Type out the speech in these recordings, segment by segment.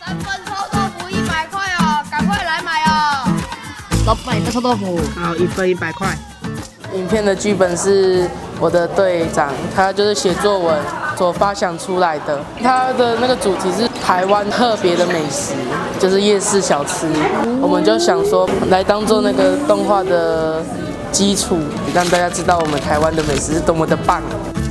3份臭豆腐100块哦，赶快来买哦！老板，一个臭豆腐。 好，1份100块。 影片的剧本是我的队长，他就是写作文所发想出来的。他的那个主题是台湾特别的美食，就是夜市小吃。我们就想说来当做那个动画的基础，让大家知道我们台湾的美食是多么的棒。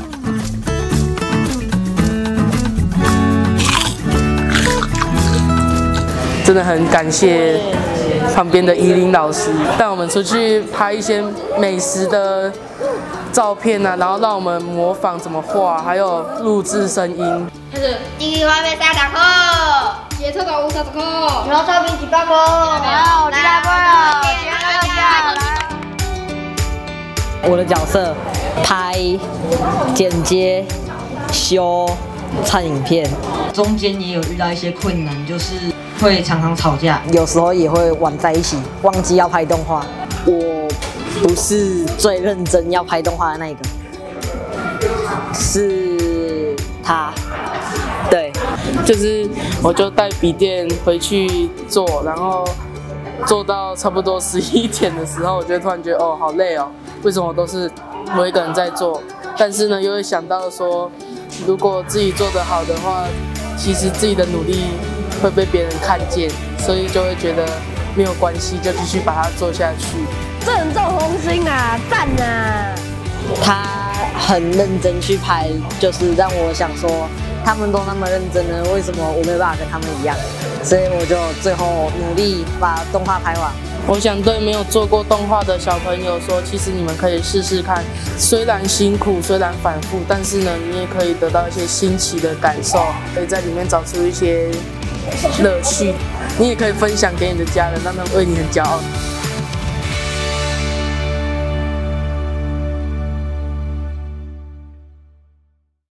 真的很感谢旁边的依林老师带我们出去拍一些美食的照片啊，然后让我们模仿怎么画，还有录制声音。 开始，第一外面30颗，野臭豆腐30颗，然后臭饼18颗，好，来了， 我的角色拍、剪接、修、看影片， 中间也有遇到一些困难，就是会常常吵架， 有时候也会玩在一起，忘记要拍动画。我不是最认真要拍动画的那一个，是他。对， 就是我就带笔电回去做，然后做到差不多11点的时候，我就突然觉得哦，好累哦，为什么都是我一个人在做？但是呢，又会想到说，如果自己做得好的话，其实自己的努力会被别人看见，所以就会觉得没有关系，就继续把它做下去。 正中红心啊，赞啊！ 他很认真去拍，就是让我想说，他们都那么认真了，为什么我没办法跟他们一样？所以我就最后努力把动画拍完。 我想对没有做过动画的小朋友说，其实你们可以试试看，虽然辛苦，虽然反复，但是呢，你也可以得到一些新奇的感受，可以在里面找出一些乐趣。你也可以分享给你的家人，让他们为你很骄傲。